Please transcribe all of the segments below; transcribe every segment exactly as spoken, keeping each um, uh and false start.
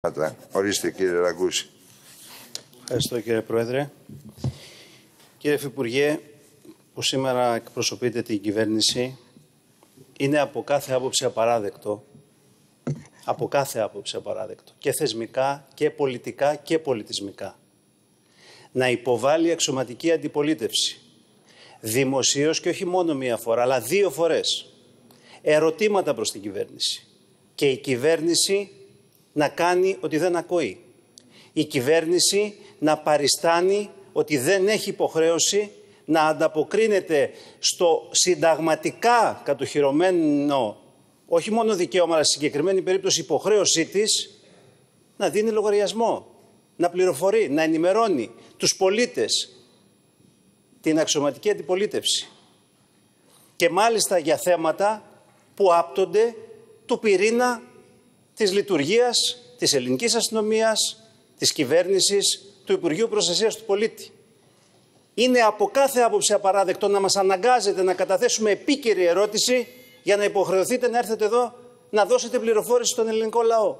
Ορίστε, κύριε Ραγκούση. Ευχαριστώ, κύριε Πρόεδρε. Κύριε Υφυπουργέ, που σήμερα εκπροσωπείτε την κυβέρνηση, είναι από κάθε άποψη απαράδεκτο, από κάθε άποψη απαράδεκτο, και θεσμικά και πολιτικά και πολιτισμικά, να υποβάλει αξιωματική αντιπολίτευση δημοσίως και όχι μόνο μία φορά, αλλά δύο φορές, ερωτήματα προς την κυβέρνηση. Και η κυβέρνηση να κάνει ότι δεν ακούει. Η κυβέρνηση να παριστάνει ότι δεν έχει υποχρέωση να ανταποκρίνεται στο συνταγματικά κατοχυρωμένο, όχι μόνο δικαίωμα, αλλά στη συγκεκριμένη περίπτωση υποχρέωσή της, να δίνει λογαριασμό, να πληροφορεί, να ενημερώνει τους πολίτες, την αξιωματική αντιπολίτευση. Και μάλιστα για θέματα που άπτονται του πυρήνα της λειτουργίας της ελληνικής αστυνομίας, της κυβέρνησης, του Υπουργείου Προστασίας του Πολίτη. Είναι από κάθε άποψη απαράδεκτο να μας αναγκάζετε να καταθέσουμε επίκαιρη ερώτηση για να υποχρεωθείτε να έρθετε εδώ να δώσετε πληροφόρηση στον ελληνικό λαό.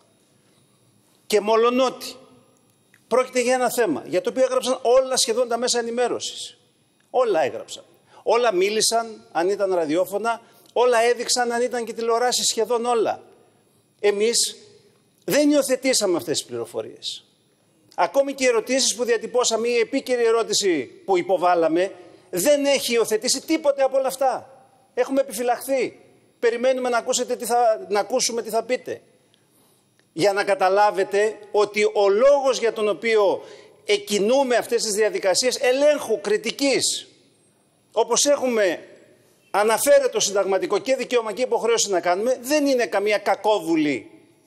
Και μολονότι πρόκειται για ένα θέμα για το οποίο έγραψαν όλα σχεδόν τα μέσα ενημέρωσης. Όλα έγραψαν. Όλα μίλησαν, αν ήταν ραδιόφωνα, όλα έδειξαν, αν ήταν και τηλεοράσεις, σχεδόν όλα. Εμείς δεν υιοθετήσαμε αυτές τις πληροφορίες. Ακόμη και οι ερωτήσεις που διατυπώσαμε, η επίκαιρη ερώτηση που υποβάλαμε, δεν έχει υιοθετήσει τίποτε από όλα αυτά. Έχουμε επιφυλαχθεί. Περιμένουμε να, ακούσετε τι θα, να ακούσουμε τι θα πείτε. Για να καταλάβετε ότι ο λόγος για τον οποίο εκκινούμε αυτές τις διαδικασίες ελέγχου, κριτικής, όπως έχουμε αναφέρει το συνταγματικό και δικαίωμα και υποχρέωση να κάνουμε, δεν είναι καμία κακόβουλη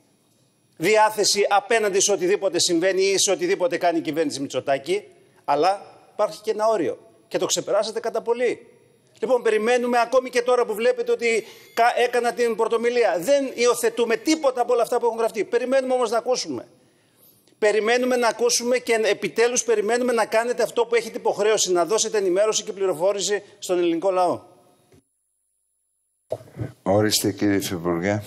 διάθεση απέναντι σε οτιδήποτε συμβαίνει ή σε οτιδήποτε κάνει η κυβέρνηση Μητσοτάκη, αλλά υπάρχει και ένα όριο και το ξεπεράσατε κατά πολύ. Λοιπόν, περιμένουμε ακόμη και τώρα που βλέπετε ότι έκανα την πρωτομιλία. Δεν υιοθετούμε τίποτα από όλα αυτά που έχουν γραφτεί. Περιμένουμε όμως να ακούσουμε. Περιμένουμε να ακούσουμε και επιτέλους περιμένουμε να κάνετε αυτό που έχετε υποχρέωση, να δώσετε ενημέρωση και πληροφόρηση στον ελληνικό λαό. Ορίστε, κύριε Υφυπουργέ.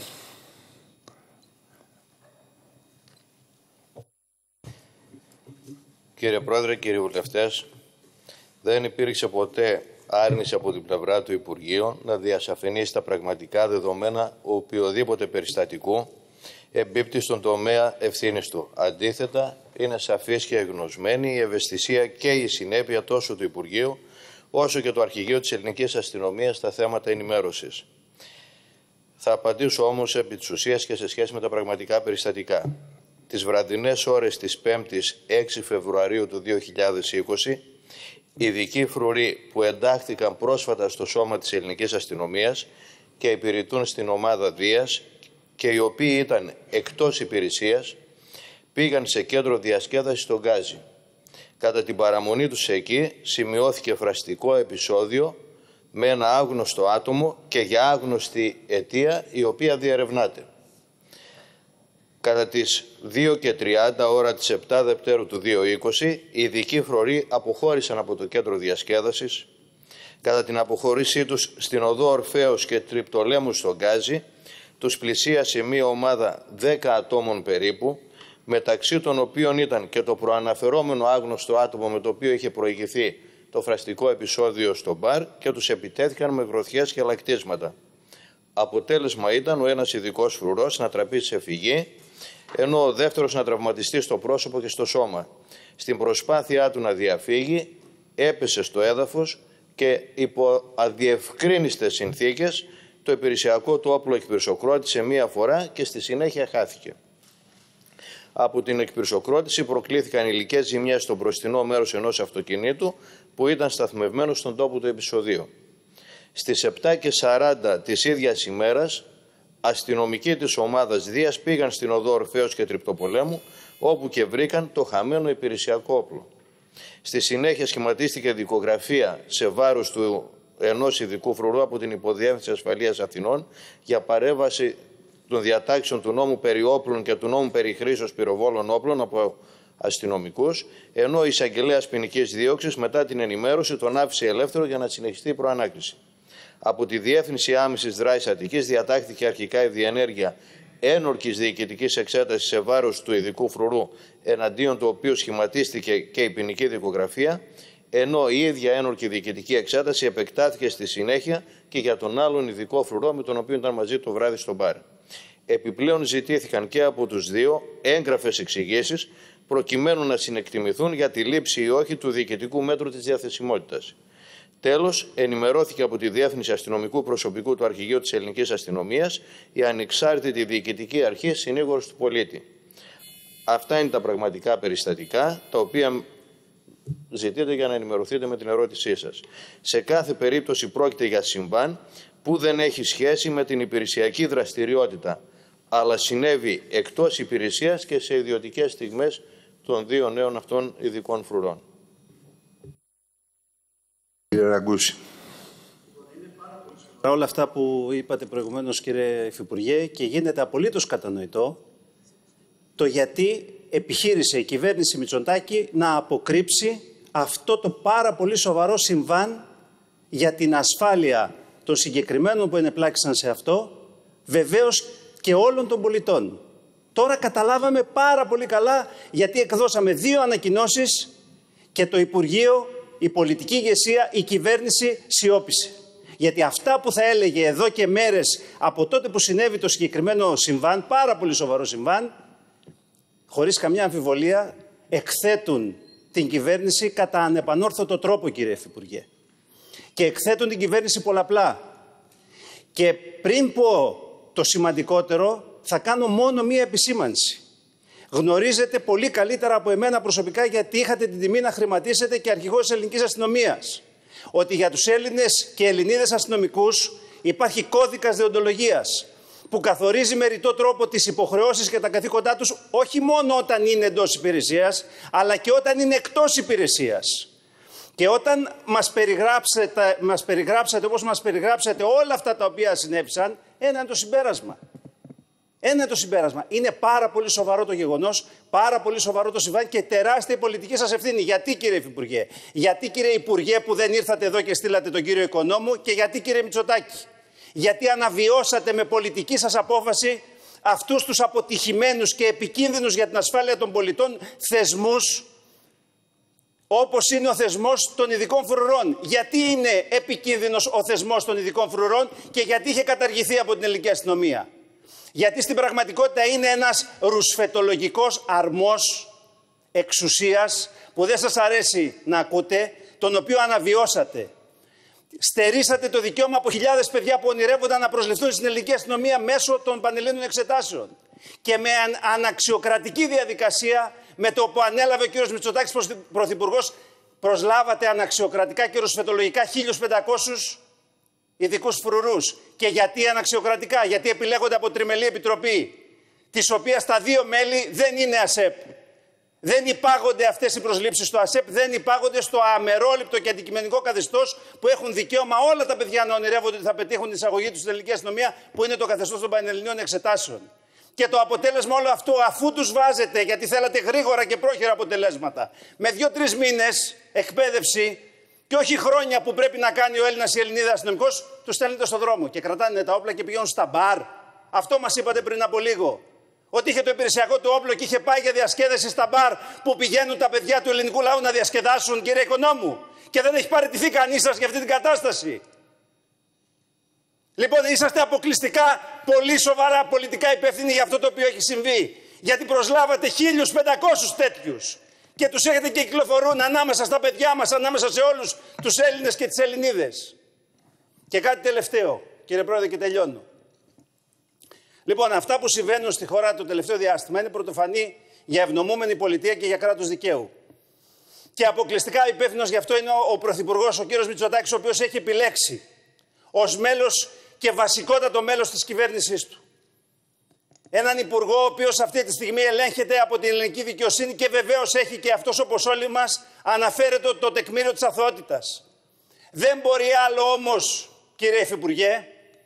Κύριε Πρόεδρε, κύριοι βουλευτές, δεν υπήρξε ποτέ άρνηση από την πλευρά του Υπουργείου να διασαφηνίσει τα πραγματικά δεδομένα οποιοδήποτε περιστατικού εμπίπτει στον τομέα ευθύνης του. Αντίθετα, είναι σαφής και εγνωσμένη η ευαισθησία και η συνέπεια τόσο του Υπουργείου όσο και του Αρχηγείου της Ελληνικής Αστυνομίας στα θέματα ενημέρωσης. Θα απαντήσω όμως επί της ουσίας και σε σχέση με τα πραγματικά περιστατικά. Τις βραδινές ώρες της πέμπτης έξι Φεβρουαρίου του δύο χιλιάδες είκοσι, ειδικοί φρουροί που εντάχθηκαν πρόσφατα στο σώμα της Ελληνικής Αστυνομίας και υπηρετούν στην ομάδα Δίας και οι οποίοι ήταν εκτός υπηρεσίας, πήγαν σε κέντρο διασκέδασης στον Γκάζι. Κατά την παραμονή τους εκεί σημειώθηκε φραστικό επεισόδιο με ένα άγνωστο άτομο και για άγνωστη αιτία η οποία διερευνάται. Κατά τις δύο και τριάντα ώρα της επτά Δευτέρου του δύο χιλιάδες είκοσι, οι ειδικοί φρουροί αποχώρησαν από το κέντρο διασκέδασης. Κατά την αποχώρησή τους στην οδό Ορφέως και Τριπτολέμου στον Γκάζι, τους πλησίασε μία ομάδα δέκα ατόμων περίπου, μεταξύ των οποίων ήταν και το προαναφερόμενο άγνωστο άτομο με το οποίο είχε προηγηθεί το φραστικό επεισόδιο στο μπαρ και τους επιτέθηκαν με γροθιές και λακτίσματα. Αποτέλεσμα ήταν ο ένας ειδικός φρουρός να τραπεί σε φυγή, ενώ ο δεύτερος να τραυματιστεί στο πρόσωπο και στο σώμα. Στην προσπάθειά του να διαφύγει, έπεσε στο έδαφος και υπό αδιευκρίνιστες συνθήκες το υπηρεσιακό του όπλο εκπυρσοκρότησε μία φορά και στη συνέχεια χάθηκε. Από την εκπυρσοκρότηση προκλήθηκαν υλικές ζημιές στο μπροστινό μέρος ενός αυτοκινήτου που ήταν σταθμευμένο στον τόπο του επεισοδίου. Στις επτά και σαράντα της ίδιας ημέρας, αστυνομικοί της ομάδας Δίας πήγαν στην οδό Ορφέως και Τριπτοπολέμου, όπου και βρήκαν το χαμένο υπηρεσιακό όπλο. Στη συνέχεια σχηματίστηκε δικογραφία σε βάρος του ενός ειδικού φρουρού από την Υποδιεύθυνση Ασφαλείας Αθηνών για παρέμβαση των διατάξεων του νόμου περί όπλων και του νόμου περί χρήσεως πυροβόλων όπλων από αστυνομικούς, ενώ ο εισαγγελέας ποινικής δίωξης μετά την ενημέρωση τον άφησε ελεύθερο για να συνεχιστεί η προανάκριση. Από τη Διεύθυνση Άμεσης Δράσης Αττικής διατάχθηκε αρχικά η διενέργεια ένορκης διοικητικής εξέτασης σε βάρος του ειδικού φρουρού, εναντίον του οποίου σχηματίστηκε και η ποινική δικογραφία, ενώ η ίδια ένορκη διοικητική εξέταση επεκτάθηκε στη συνέχεια και για τον άλλον ειδικό φρουρό με τον οποίο ήταν μαζί το βράδυ στο μπαρ. Επιπλέον ζητήθηκαν και από τους δύο έγγραφες εξηγήσεις προκειμένου να συνεκτιμηθούν για τη λήψη ή όχι του διοικητικού μέτρου της διαθεσιμότητας. Τέλος, ενημερώθηκε από τη Διεύθυνση Αστυνομικού Προσωπικού του Αρχηγείου της Ελληνικής Αστυνομίας η ανεξάρτητη διοικητική αρχή συνήγορος του πολίτη. Αυτά είναι τα πραγματικά περιστατικά, τα οποία ζητείτε για να ενημερωθείτε με την ερώτησή σας. Σε κάθε περίπτωση πρόκειται για συμβάν που δεν έχει σχέση με την υπηρεσιακή δραστηριότητα, αλλά συνέβη εκτός υπηρεσίας και σε ιδιωτικές στιγμές των δύο νέων αυτών ειδικών φρουρών. Κύριε Ραγκούση. Όλα αυτά που είπατε προηγουμένως, κύριε Υφυπουργέ, και γίνεται απολύτως κατανοητό το γιατί επιχείρησε η κυβέρνηση Μητσοτάκη να αποκρύψει αυτό το πάρα πολύ σοβαρό συμβάν για την ασφάλεια των συγκεκριμένων που ενεπλάκησαν σε αυτό, βεβαίως και όλων των πολιτών. Τώρα καταλάβαμε πάρα πολύ καλά γιατί εκδώσαμε δύο ανακοινώσεις και το Υπουργείο, η πολιτική ηγεσία, η κυβέρνηση σιώπησε. Γιατί αυτά που θα έλεγε εδώ και μέρες από τότε που συνέβη το συγκεκριμένο συμβάν, πάρα πολύ σοβαρό συμβάν, χωρίς καμιά αμφιβολία εκθέτουν την κυβέρνηση κατά ανεπανόρθωτο τρόπο, κύριε Υφυπουργέ. Και εκθέτουν την κυβέρνηση πολλαπλά. Και πριν πω το σημαντικότερο, θα κάνω μόνο μία επισήμανση. Γνωρίζετε πολύ καλύτερα από εμένα προσωπικά, γιατί είχατε την τιμή να χρηματίσετε και αρχηγός της ελληνικής αστυνομίας, ότι για τους Έλληνες και Ελληνίδες αστυνομικούς υπάρχει κώδικας δεοντολογίας που καθορίζει με ρητό τρόπο τις υποχρεώσεις και τα καθήκοντά τους, όχι μόνο όταν είναι εντός υπηρεσίας, αλλά και όταν είναι εκτός υπηρεσίας. Και όταν μας περιγράψετε, μας περιγράψατε όπως μας περιγράψατε όλα αυτά τα οποία συνέβησαν, ένα είναι το συμπέρασμα. Ένα είναι το συμπέρασμα. Είναι πάρα πολύ σοβαρό το γεγονός, πάρα πολύ σοβαρό το συμβάν και τεράστια η πολιτική σας ευθύνη. Γιατί, κύριε Υφυπουργέ? Γιατί, κύριε Υπουργέ, που δεν ήρθατε εδώ και στείλατε τον κύριο Οικονόμου? Και γιατί, κύριε Μητσοτάκη? Γιατί αναβιώσατε με πολιτική σας απόφαση αυτούς τους αποτυχημένους και επικίνδυνους για την ασφάλεια των πολιτών θεσμούς, όπως είναι ο θεσμός των ειδικών φρουρών? Γιατί είναι επικίνδυνος ο θεσμός των ειδικών φρουρών και γιατί είχε καταργηθεί από την ελληνική αστυνομία? Γιατί στην πραγματικότητα είναι ένας ρουσφετολογικός αρμός εξουσίας που δεν σας αρέσει να ακούτε, τον οποίο αναβιώσατε. Στερήσατε το δικαίωμα από χιλιάδες παιδιά που ονειρεύονταν να προσληφθούν στην ελληνική αστυνομία μέσω των πανελλήνιων εξετάσεων. Και με αναξιοκρατική διαδικασία, με το που ανέλαβε ο κύριος Μητσοτάκης πρωθυπουργός, προσλάβατε αναξιοκρατικά και ρουσφετολογικά χίλιους πεντακόσιους ειδικούς φρουρούς. Και γιατί αναξιοκρατικά? Γιατί επιλέγονται από τριμελή επιτροπή, της οποίας τα δύο μέλη δεν είναι ΑΣΕΠ. Δεν υπάγονται αυτές οι προσλήψεις στο ΑΣΕΠ, δεν υπάγονται στο αμερόληπτο και αντικειμενικό καθεστώς που έχουν δικαίωμα όλα τα παιδιά να ονειρεύονται ότι θα πετύχουν την εισαγωγή τους στην ελληνική αστυνομία, που είναι το καθεστώς των πανελληνίων εξετάσεων. Και το αποτέλεσμα όλο αυτό, αφού τους βάζετε, γιατί θέλατε γρήγορα και πρόχειρα αποτελέσματα, με δύο-τρεις μήνες εκπαίδευση και όχι χρόνια που πρέπει να κάνει ο Έλληνας ή η Ελληνίδα αστυνομικός, τους στέλνετε στον δρόμο και κρατάνε τα όπλα και πηγαίνουν στα μπαρ. Αυτό μας είπατε πριν από λίγο. Ότι είχε το υπηρεσιακό του όπλο και είχε πάει για διασκέδαση στα μπαρ που πηγαίνουν τα παιδιά του ελληνικού λαού να διασκεδάσουν, κύριε Οικονόμου. Και δεν έχει παραιτηθεί κανείς σας για αυτή την κατάσταση. Λοιπόν, είσαστε αποκλειστικά πολύ σοβαρά πολιτικά υπεύθυνοι για αυτό το οποίο έχει συμβεί. Γιατί προσλάβατε χίλιους πεντακόσιους τέτοιους. Και τους έχετε και κυκλοφορούν ανάμεσα στα παιδιά μας, ανάμεσα σε όλους τους Έλληνες και τις Ελληνίδες. Και κάτι τελευταίο, κύριε Πρόεδρε, και τελειώνω. Λοιπόν, αυτά που συμβαίνουν στη χώρα το τελευταίο διάστημα είναι πρωτοφανή για ευνομούμενη πολιτεία και για κράτος δικαίου. Και αποκλειστικά υπεύθυνος γι' αυτό είναι ο, ο Πρωθυπουργός, ο κύριος Μητσοτάκης, ο οποίος έχει επιλέξει ως μέλος και βασικότατο μέλος της κυβέρνησής του έναν υπουργό, ο οποίος αυτή τη στιγμή ελέγχεται από την ελληνική δικαιοσύνη και βεβαίως έχει και αυτός, όπως όλοι μας, αναφέρεται το τεκμήριο της αθωότητας. Δεν μπορεί άλλο όμως, κύριε Υφυπουργέ,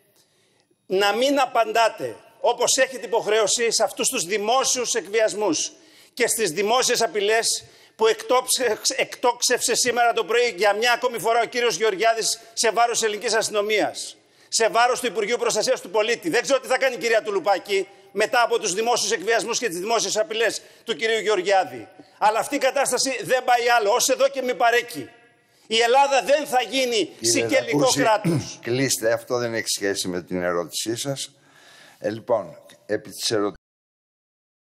να μην απαντάτε όπως έχει την υποχρέωση σε αυτούς τους δημόσιους εκβιασμούς και στις δημόσιες απειλές που εκτόξευσε σήμερα το πρωί για μια ακόμη φορά ο κύριος Γεωργιάδης σε βάρος ελληνικής αστυνομίας, σε βάρος του Υπουργείου Προστασίας του Πολίτη. Δεν ξέρω τι θα κάνει η κυρία Τουλουπάκη μετά από τους δημόσιους εκβιασμούς και τις δημόσιες απειλές του κυρίου Γεωργιάδη. Αλλά αυτή η κατάσταση δεν πάει άλλο. Ως εδώ και μη παρέκει. Η Ελλάδα δεν θα γίνει σικελικό κράτος. Κλείστε, αυτό δεν έχει σχέση με την ερώτησή σας. Ε, λοιπόν, επί της ερωτήσης.